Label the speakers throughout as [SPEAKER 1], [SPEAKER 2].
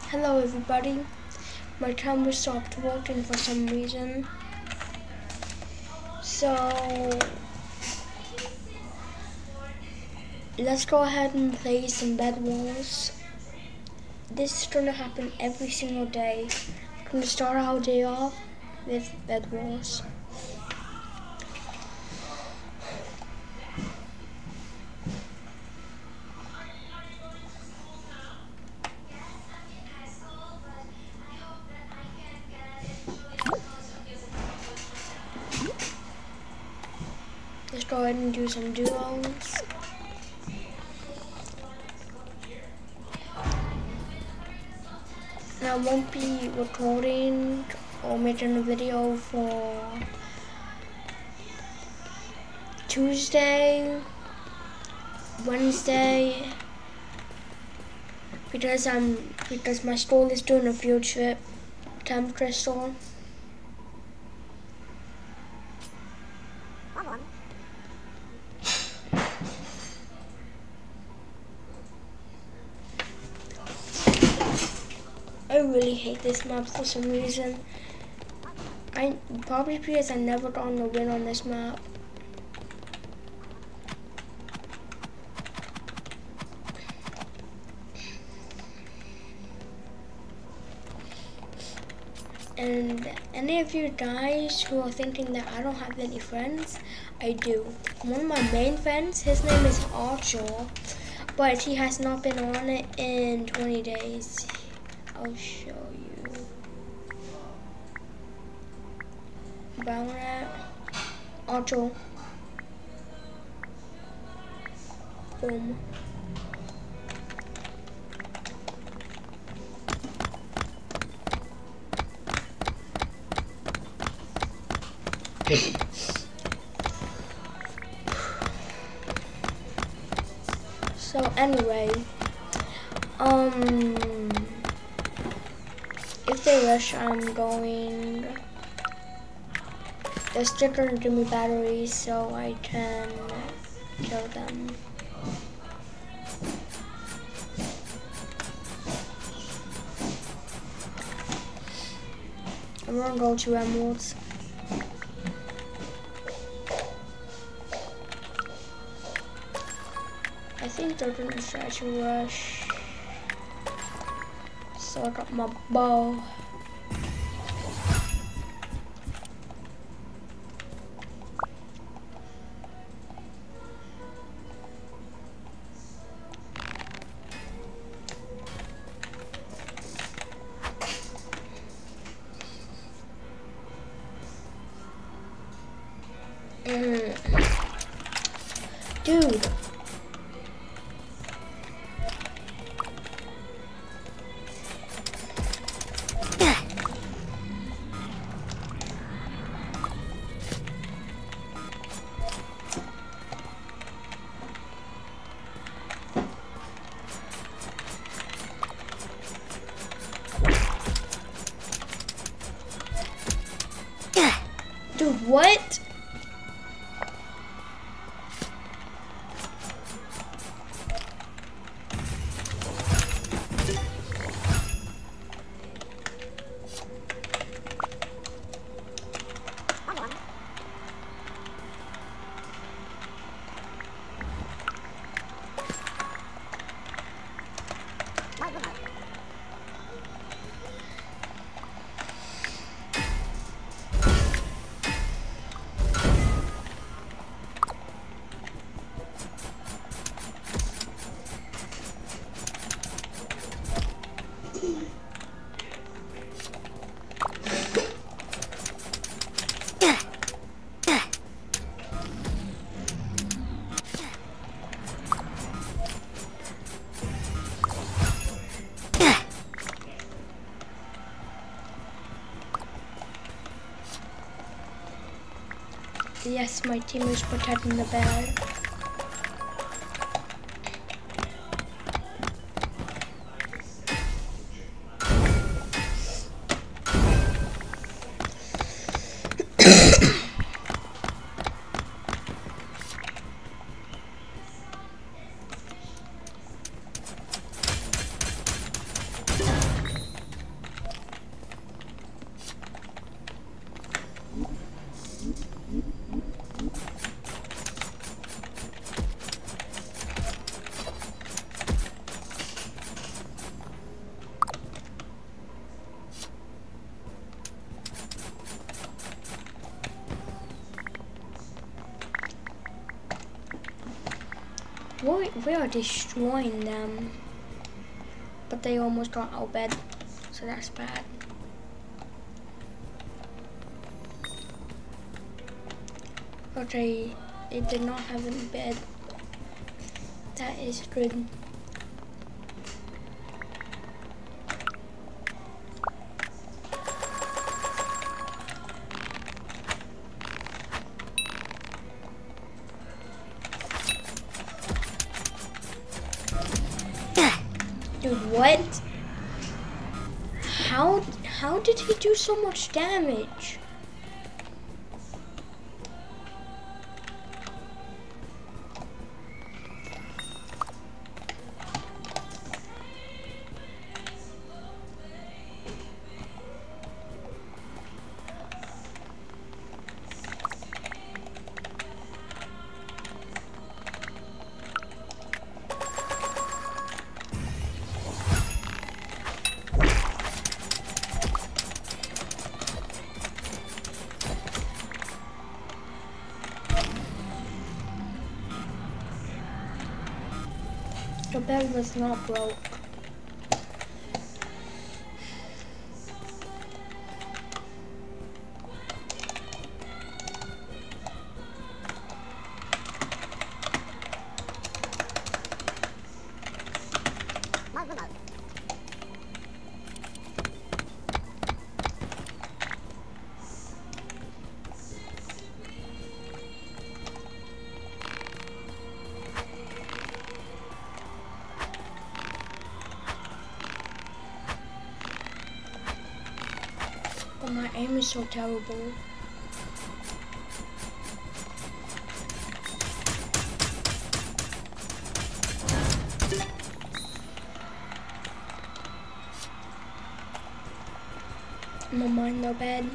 [SPEAKER 1] Hello everybody, my timer stopped working for some reason, so let's go ahead and play some bedwars. This is gonna happen every single day. We're gonna start our day off with bedwars. Let's go ahead and do some duos. I won't be recording or making a video for Tuesday, Wednesday, because my school is doing a field trip, temperature store. I really hate this map for some reason. Probably because I never gotten a win on this map. And any of you guys who are thinking that I don't have any friends, I do. One of my main friends, his name is Archer, but he has not been on it in 20 days. I'll show you. Ballarat, Archer. Boom. So anyway, if they rush, I'm going. They're still gonna give me batteries so I can kill them. I'm gonna go to emeralds. I think they're gonna try to rush. So I got my bow. Dude. Dude, what? Yes, my team is protecting the bear. We are destroying them. But they almost got out of bed, so that's bad. Okay, it did not have a bed. That is good. Dude, what? How did he do so much damage? The bed was not broke. But my aim is so terrible. I'm gonna mine the bed.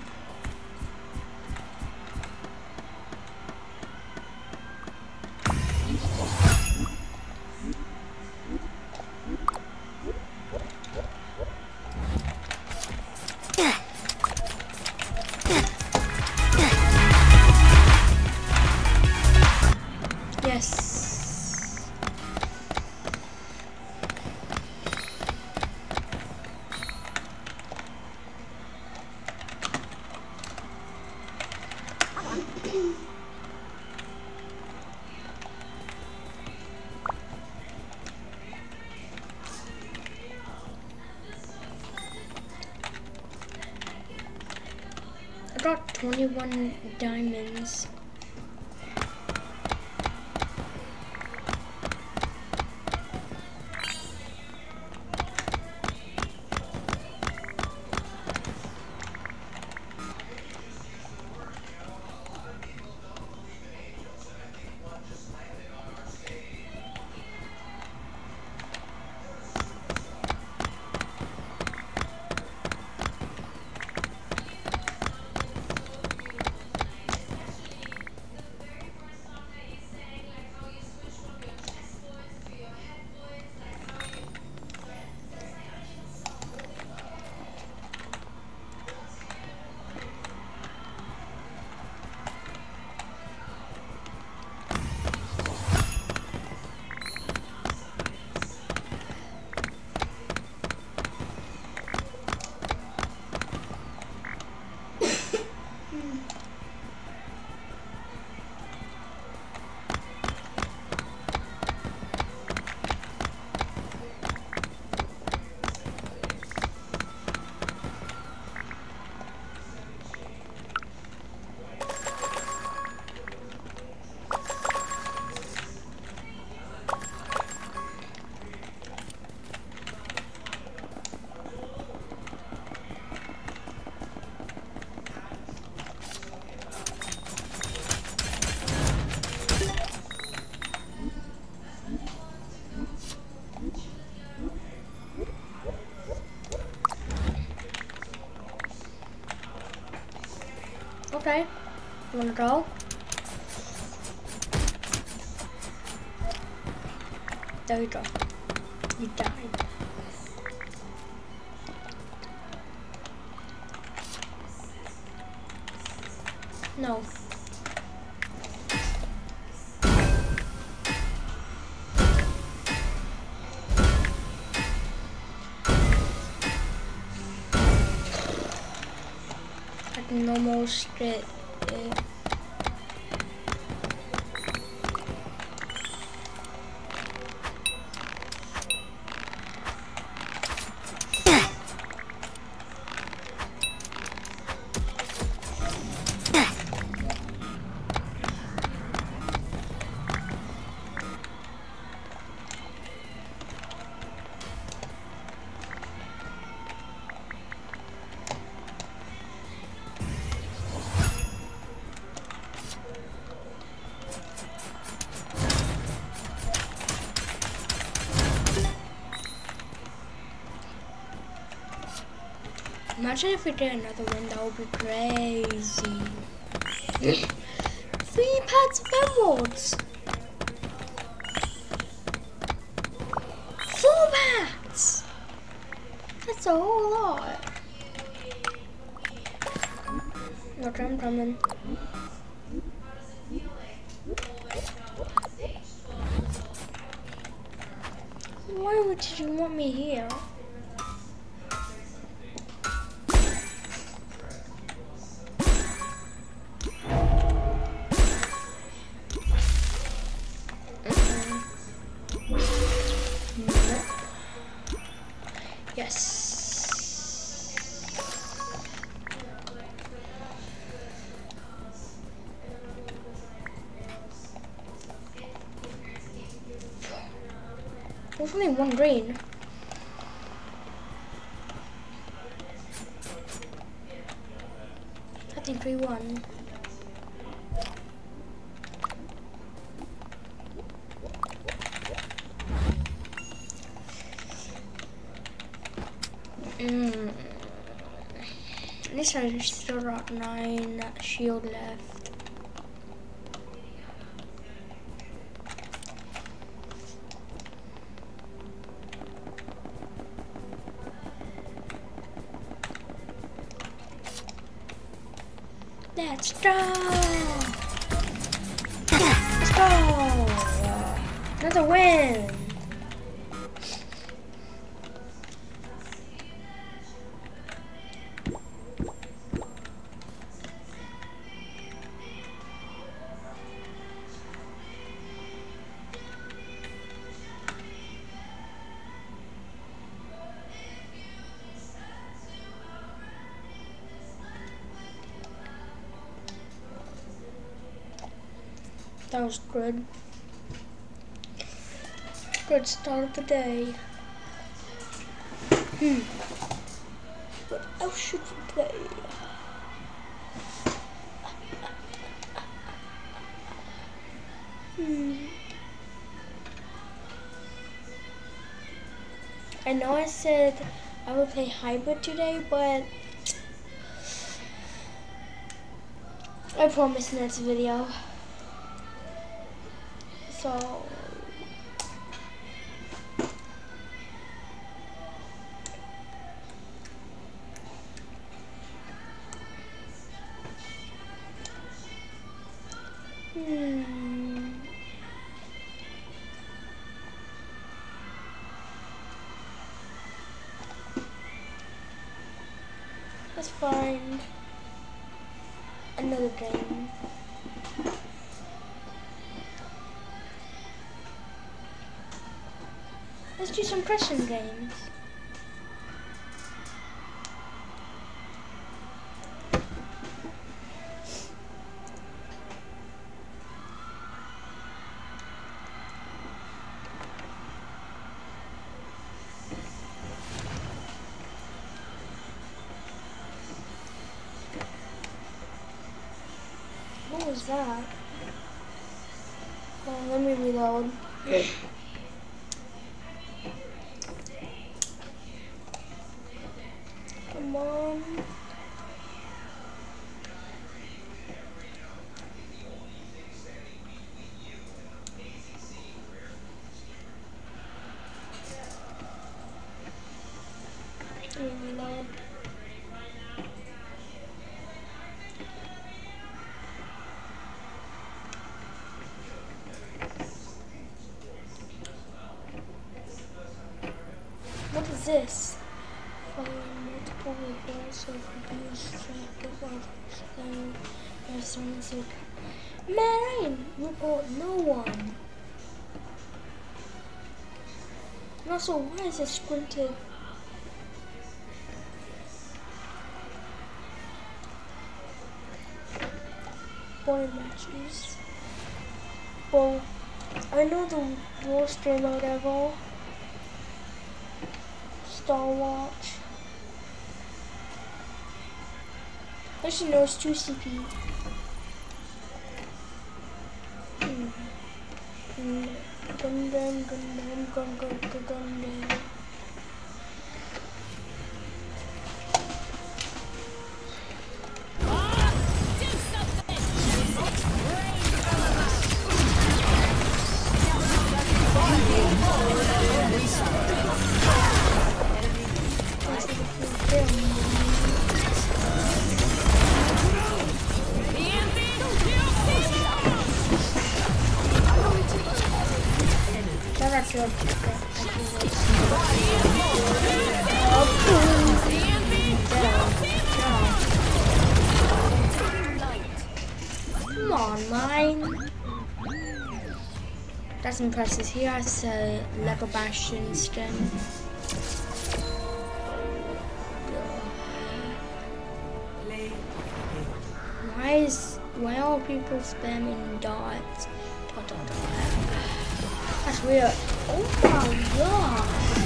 [SPEAKER 1] Yes. I got 21 diamonds. Okay, you wanna go? There you go. You died. No. normal straight. Imagine if we did another one, that would be crazy. 3 packs of emeralds. 4 packs. That's a whole lot. Okay, I'm coming. Why would you want me here? Yes. There's only one green. I think 3-1. At least I still got 9 shield left. Let's go! Let's go! Another win! That was good. Good start of the day. What else should we play? I know I said I would play hybrid today, but I promise next video. So let's find another game. Let's do some question games. What was that? Oh, let me reload. Come on. Reload. What is this? Probably so confused, there's someone said, man, I ain't report no one. And also, why is it sprinted? Boy matches. Well, I know the worst remote ever. Star Watch. Actually, no, it's 2 CP. Come on, mine. That's impressive. He has a Lego Bastion skin. Why are people spamming dots? Dot, dot, dot. That's weird. Oh my god.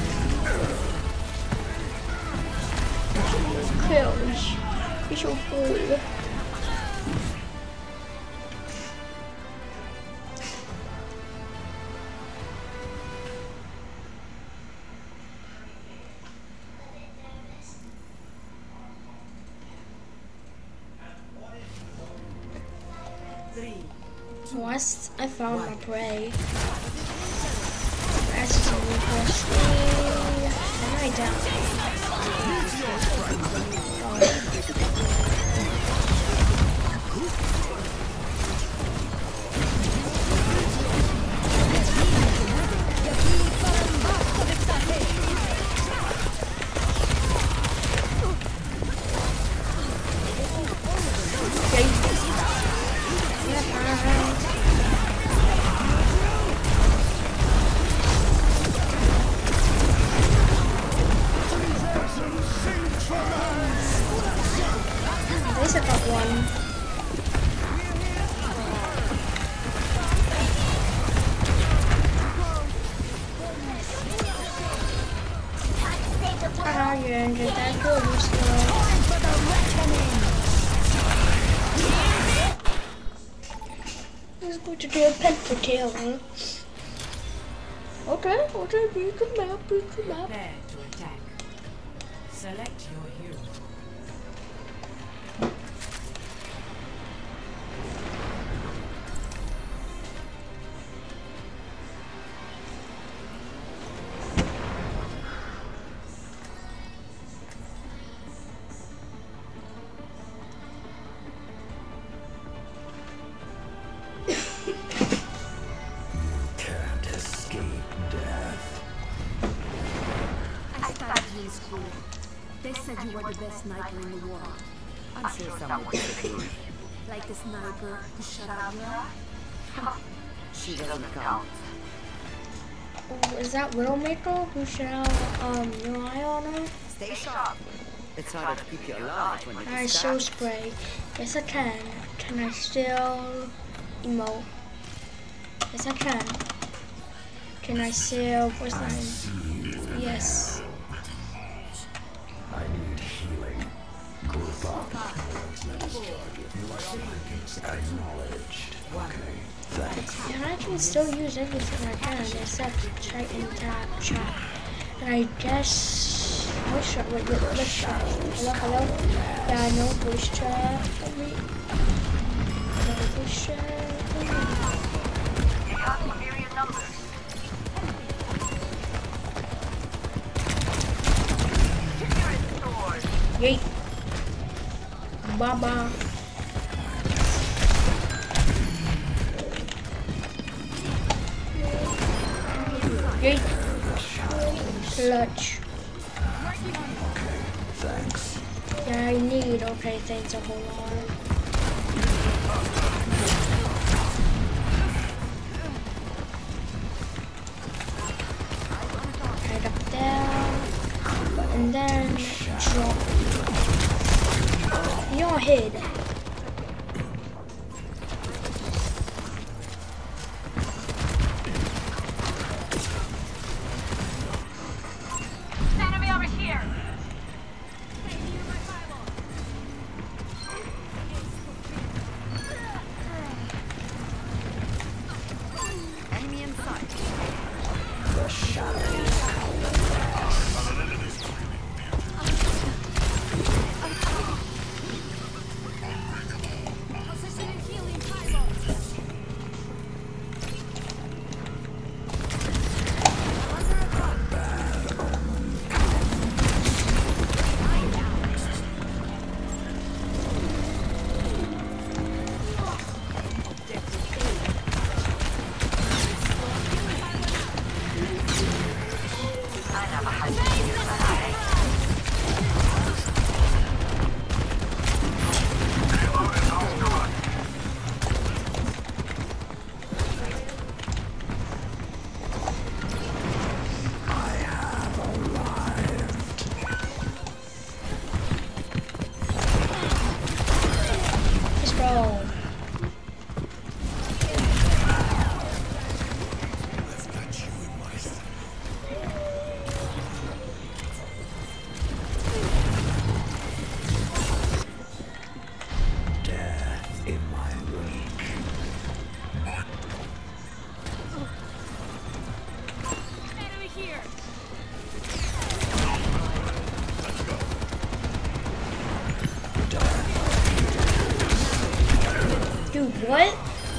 [SPEAKER 1] Kills. He's so cool. Once I found my prey. That's just a new question. And I died. He's going to do a pentakill. Okay, beat the map.
[SPEAKER 2] Prepare to attack. Select your hero.
[SPEAKER 3] They said you were the best sniper in the world. I'm sure someone disagree. Like the sniper who shut out Mira? She doesn't count.
[SPEAKER 1] Oh, is that Widowmaker who shut out your eye on her?
[SPEAKER 3] Stay sharp. It's harder to keep you alive when you
[SPEAKER 1] Can I show spray? Yes I can. Can I still emote? Yes I can. Can I still what's that name? Yes.
[SPEAKER 4] I need healing. Group up. Acknowledged. Okay, thanks.
[SPEAKER 1] And I can still use everything I can except try and tap chat. And I guess voice chat. Wait, let's try. Hello? Yeah, I know voice chat. No voice chat.
[SPEAKER 5] You have superior numbers.
[SPEAKER 1] Yeet. Baba. Yeet. Clutch.
[SPEAKER 4] Thanks.
[SPEAKER 1] Yeah, I need. Okay, thanks a whole lot. Right up there. And then drop. Your head.
[SPEAKER 5] Enemy over here.
[SPEAKER 3] Enemy in sight.
[SPEAKER 4] The shadows.
[SPEAKER 3] Positioning healing pylons.
[SPEAKER 1] Let's go.
[SPEAKER 4] Death in my wake.
[SPEAKER 3] Enemy here.
[SPEAKER 1] Dude, what?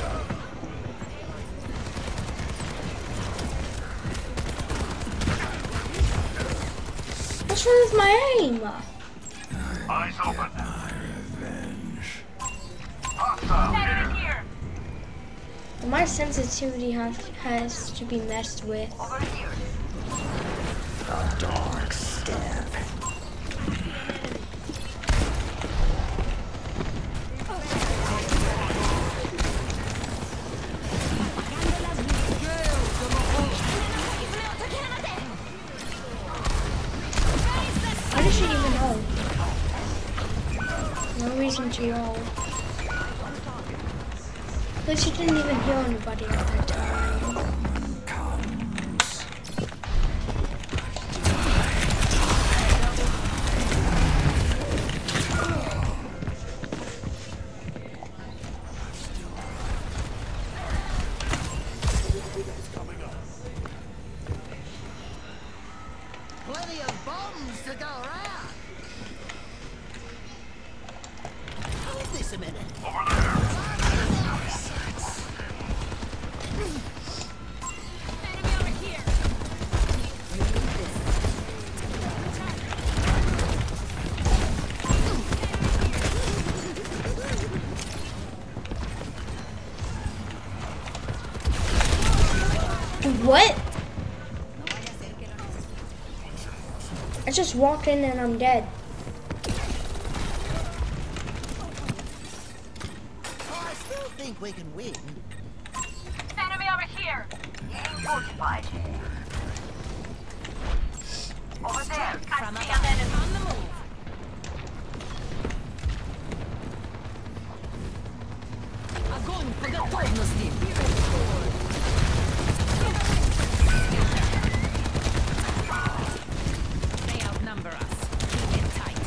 [SPEAKER 1] What's wrong with my aim?
[SPEAKER 5] Eyes open.
[SPEAKER 4] My revenge.
[SPEAKER 5] Hostile. Enemy here.
[SPEAKER 1] My sensitivity has to be messed with.
[SPEAKER 5] Over here.
[SPEAKER 4] A dark step.
[SPEAKER 1] How does she even know? No reason to know. But she didn't even heal anybody at that time.
[SPEAKER 4] Comes.
[SPEAKER 6] Plenty of bombs to go around. Hold this a minute.
[SPEAKER 3] Enemy over here.
[SPEAKER 1] Dude, what? I just walked in and I'm dead.
[SPEAKER 6] Oh, I still think we can win.
[SPEAKER 5] Enemy over here. Being fortified. Over there. I see a man
[SPEAKER 3] On the move. Огонь по готовности. They outnumber us. Keep it tight.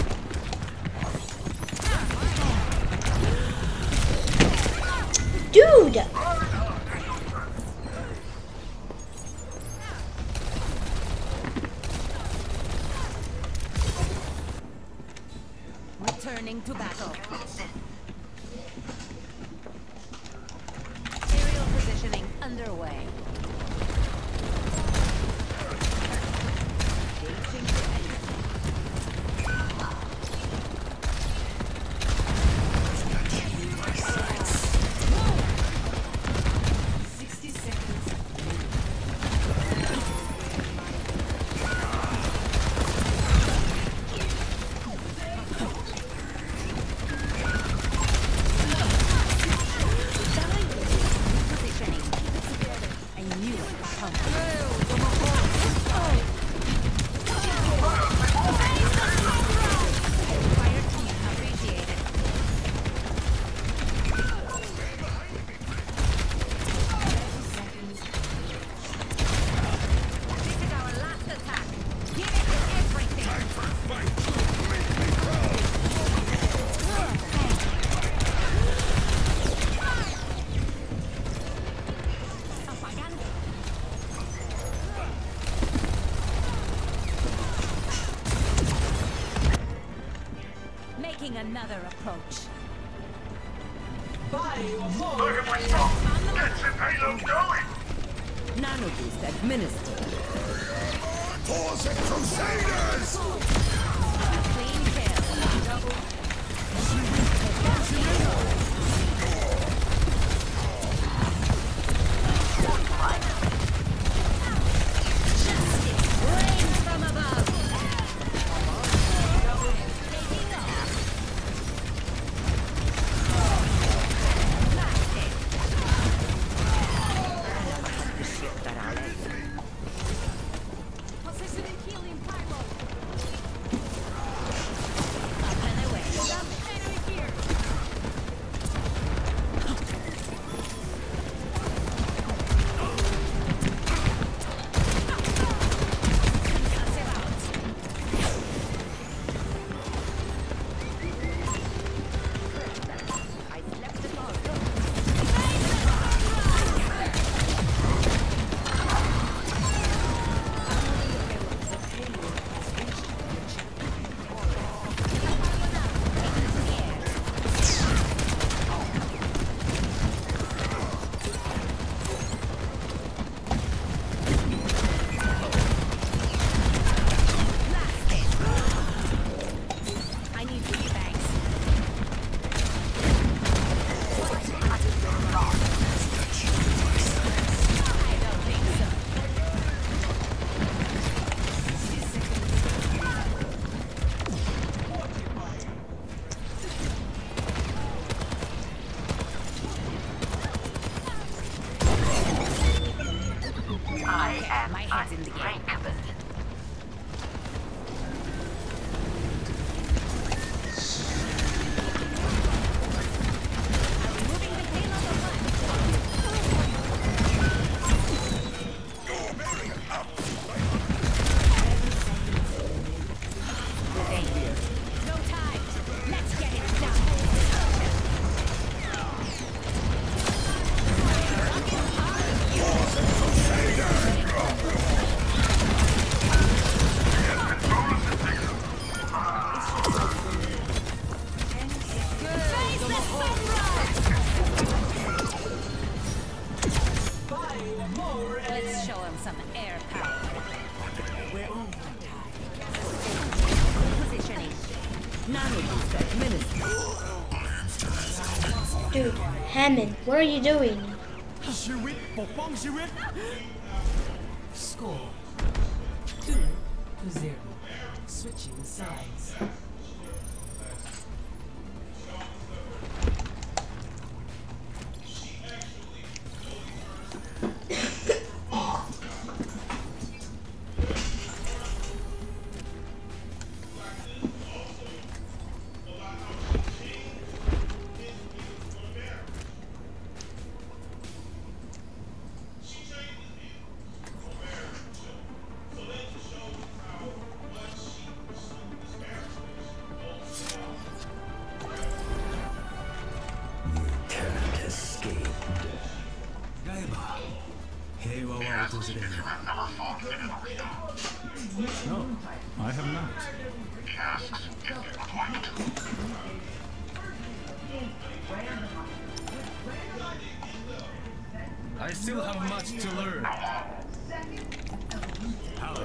[SPEAKER 1] Dude!
[SPEAKER 3] Returning to battle. Aerial positioning underway. Engaging the enemy.
[SPEAKER 2] 60 seconds.
[SPEAKER 3] taking another approach.
[SPEAKER 5] Look at my stuff! Get some payload going!
[SPEAKER 3] Nano boost administered.
[SPEAKER 4] Tours and Crusaders!
[SPEAKER 3] Clean kill. Rain from above. Positioning healing pyro. Up and away. Enemy here. I need to be bags. I don't think so.
[SPEAKER 5] I am
[SPEAKER 3] My head's in the game.
[SPEAKER 5] unbreakable.
[SPEAKER 3] Moving the payload online. No time. Let's get it done. Face the sunrise. Let's show him some air power. We're on positioning. Nano boost administered.
[SPEAKER 1] Dude, Hammond, what are you doing?
[SPEAKER 2] Score 2-0. Switching sides.
[SPEAKER 4] Can't escape.
[SPEAKER 7] No, I have not. I still have much to learn. How?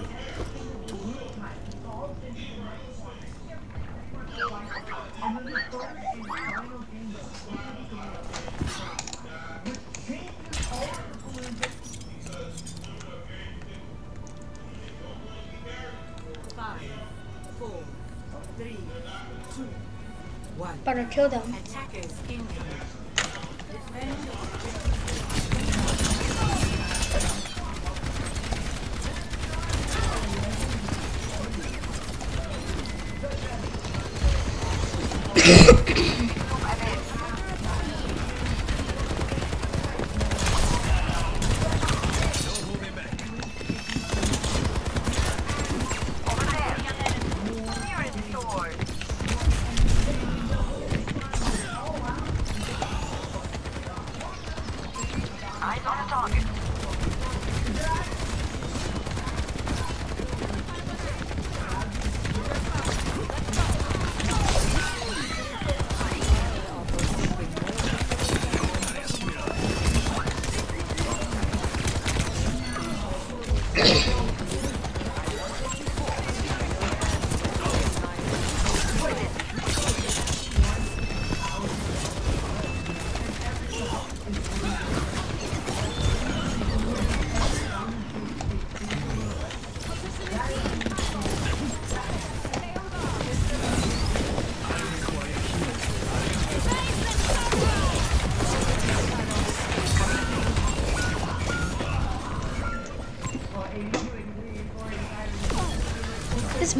[SPEAKER 1] Better kill them.
[SPEAKER 2] Attackers incoming. Defend your
[SPEAKER 5] Eyes on the target.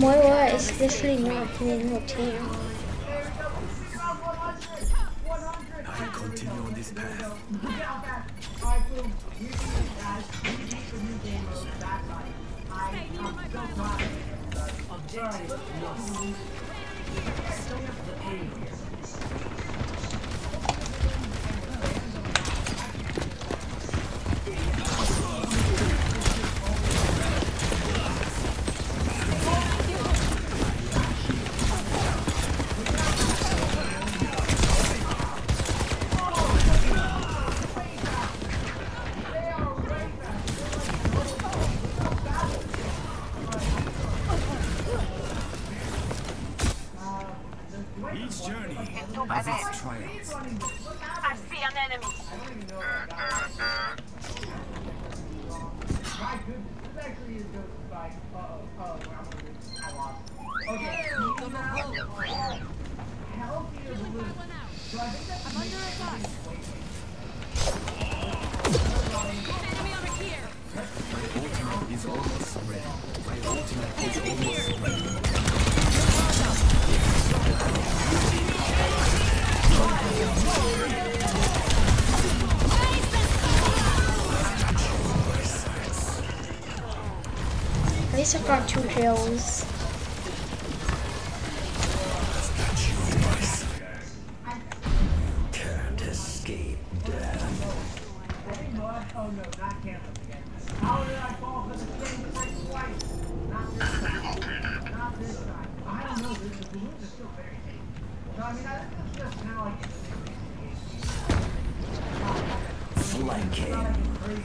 [SPEAKER 1] Moira is literally not playing her team.
[SPEAKER 4] I continue on this path.
[SPEAKER 2] Objective lost. Stop the payload.
[SPEAKER 4] Each journey has its triumphs.
[SPEAKER 5] I see an enemy.
[SPEAKER 4] My ultimate is almost ready. My ultimate is almost ready.
[SPEAKER 1] At least I've got 2 kills.
[SPEAKER 4] Can't escape death.
[SPEAKER 6] Oh no, not cameras again. How did I fall for the same trick twice? Not this time. Not this time. I don't know, the balloons are still very safe. So I mean, I think it's just kind of like
[SPEAKER 4] Flanking.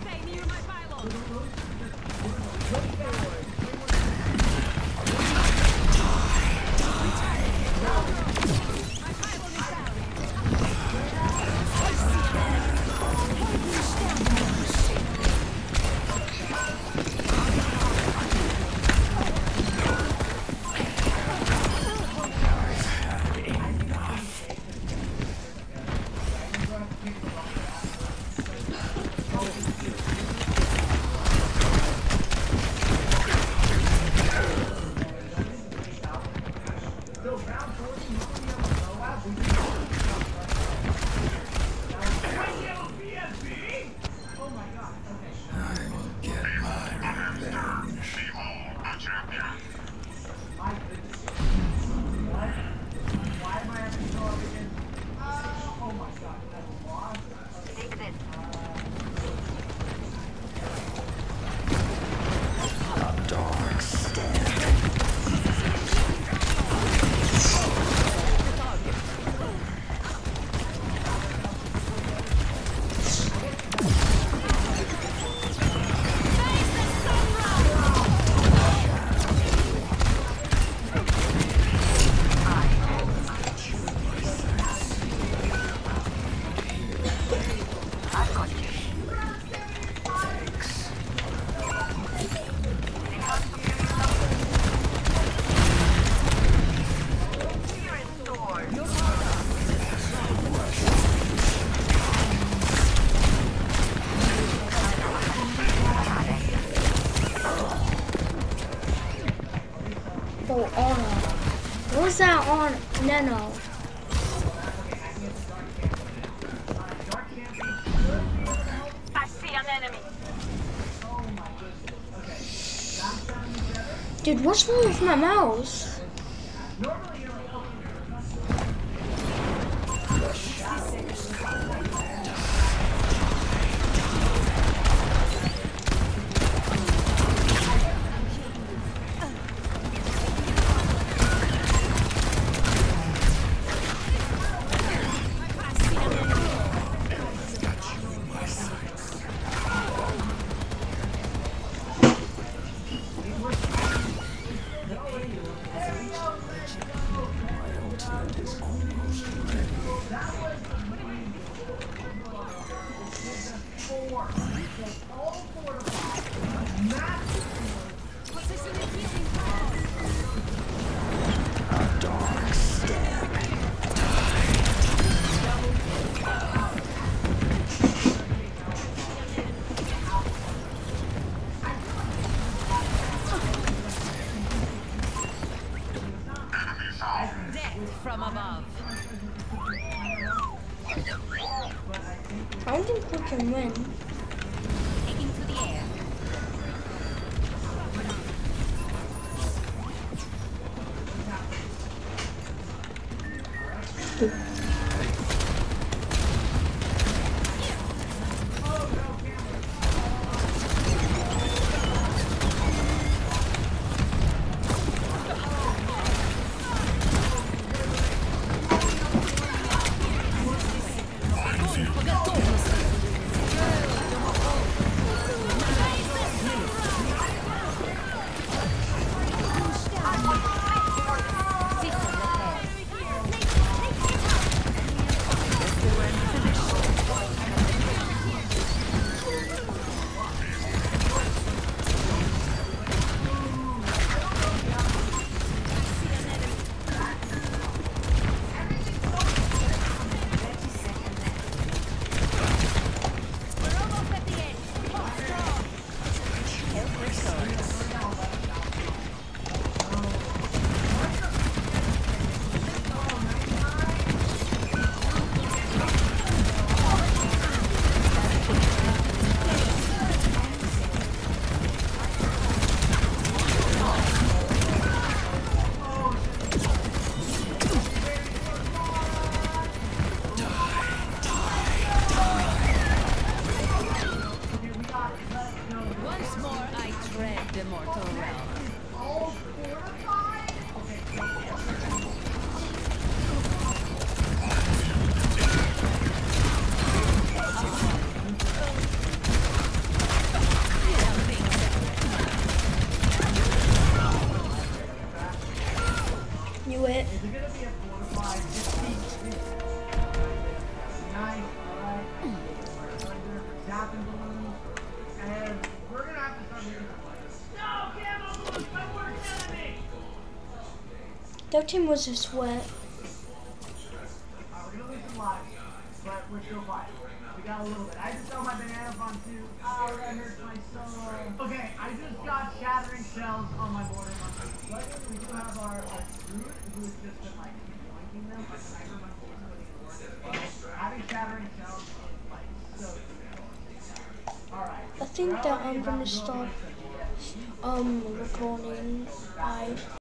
[SPEAKER 1] Oh, Honor. What's that on Nano?
[SPEAKER 5] I see an enemy.
[SPEAKER 1] Dude, what's wrong with my mouse?
[SPEAKER 3] from above.
[SPEAKER 1] I don't think we can win.
[SPEAKER 3] Taking to the air.
[SPEAKER 1] Knew it.
[SPEAKER 6] Is it gonna be a fortified 15? Nice, alright. Thunder, zapping balloons. And we're gonna have to start making some plays. No, camo balloons, my worst enemy!
[SPEAKER 1] Their team was a sweat.
[SPEAKER 6] We're gonna lose some lives, but we're still fighting. We got a little bit. I just throw my banana bomb too. Oh, that hurts my soul. Okay, I just got shattering shells on my border. Luckily, we do have our dude who's just been like flanking them. Like sniper rifle is putting in work. But having shattering shells is like so good. Alright.
[SPEAKER 1] I think that I'm gonna stop recording.